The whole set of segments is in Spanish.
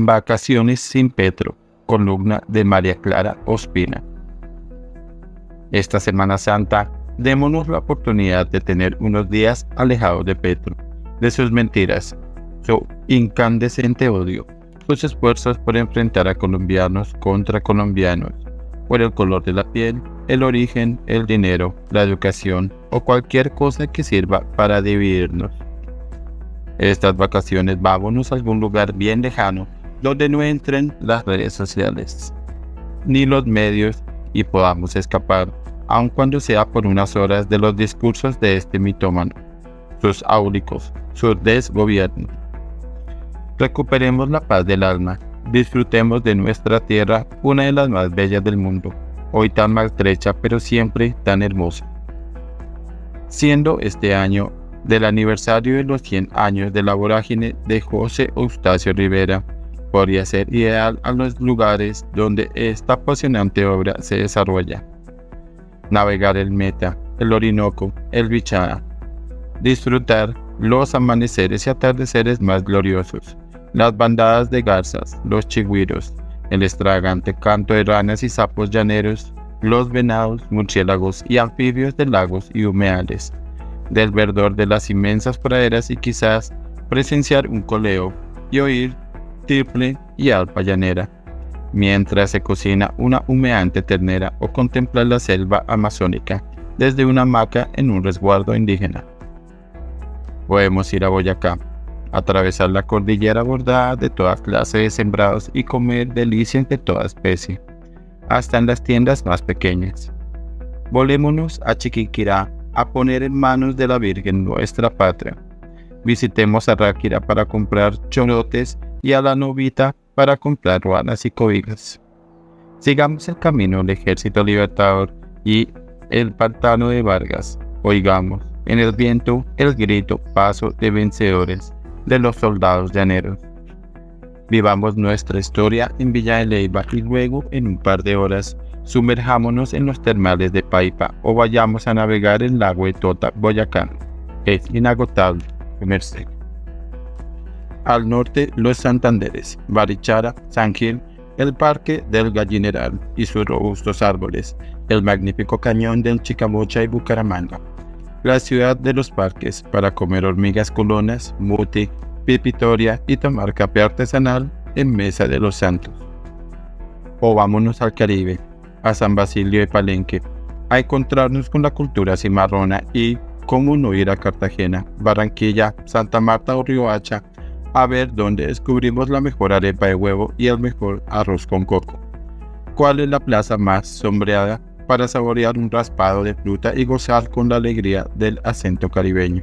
Vacaciones sin Petro, columna de María Clara Ospina. Esta Semana Santa, démonos la oportunidad de tener unos días alejados de Petro, de sus mentiras, su incandescente odio, sus esfuerzos por enfrentar a colombianos contra colombianos, por el color de la piel, el origen, el dinero, la educación o cualquier cosa que sirva para dividirnos. Estas vacaciones vámonos a algún lugar bien lejano donde no entren las redes sociales ni los medios y podamos escapar, aun cuando sea por unas horas, de los discursos de este mitómano, sus áulicos, su desgobierno. Recuperemos la paz del alma, disfrutemos de nuestra tierra, una de las más bellas del mundo, hoy tan maltrecha pero siempre tan hermosa. Siendo este año del aniversario de los 100 años de la vorágine de José Eustacio Rivera, podría ser ideal a los lugares donde esta apasionante obra se desarrolla. Navegar el Meta, el Orinoco, el Bichada. Disfrutar los amaneceres y atardeceres más gloriosos, las bandadas de garzas, los chigüiros, el extravagante canto de ranas y sapos llaneros, los venados, murciélagos y anfibios de lagos y humedales, del verdor de las inmensas praderas y quizás presenciar un coleo y oír tiple y alpa llanera, mientras se cocina una humeante ternera o contemplar la selva amazónica desde una hamaca en un resguardo indígena. Podemos ir a Boyacá, atravesar la cordillera bordada de toda clase de sembrados y comer delicias de toda especie, hasta en las tiendas más pequeñas. Volémonos a Chiquinquirá a poner en manos de la Virgen nuestra patria. Visitemos a Ráquira para comprar chorotes y a la Novita para comprar ruanas y cobijas. Sigamos el camino del Ejército Libertador y el pantano de Vargas. Oigamos en el viento el grito paso de vencedores de los soldados llaneros. Vivamos nuestra historia en Villa de Leyva y luego, en un par de horas, sumerjámonos en los termales de Paipa o vayamos a navegar el lago de Tota, Boyacá. Es inagotable, merced. Al norte, los Santanderes, Barichara, San Gil, el Parque del Gallineral y sus robustos árboles, el magnífico cañón del Chicamocha y Bucaramanga, la ciudad de los parques para comer hormigas colonas, muti, pipitoria y tomar café artesanal en Mesa de los Santos. O vámonos al Caribe, a San Basilio de Palenque, a encontrarnos con la cultura cimarrona y, cómo no ir a Cartagena, Barranquilla, Santa Marta o Riohacha, a ver dónde descubrimos la mejor arepa de huevo y el mejor arroz con coco. ¿Cuál es la plaza más sombreada para saborear un raspado de fruta y gozar con la alegría del acento caribeño?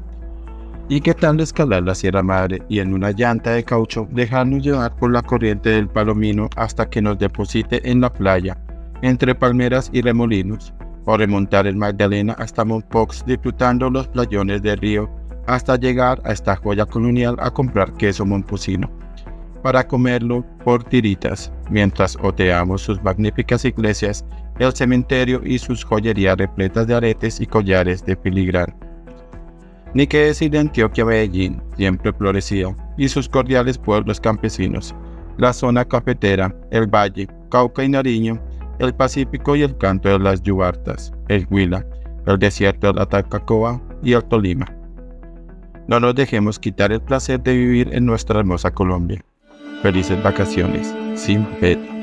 ¿Y qué tal escalar la Sierra Madre y en una llanta de caucho dejarnos llevar por la corriente del Palomino hasta que nos deposite en la playa, entre palmeras y remolinos, o remontar el Magdalena hasta Mompox disfrutando los playones del río hasta llegar a esta joya colonial a comprar queso momposino, para comerlo por tiritas, mientras oteamos sus magníficas iglesias, el cementerio y sus joyerías repletas de aretes y collares de filigrana? Ni qué decir de Antioquia, Medellín, siempre florecido, y sus cordiales pueblos campesinos, la zona cafetera, el Valle, Cauca y Nariño, el Pacífico y el canto de las yubartas, el Huila, el desierto de la Tatacoa y el Tolima. No nos dejemos quitar el placer de vivir en nuestra hermosa Colombia. Felices vacaciones sin Petro.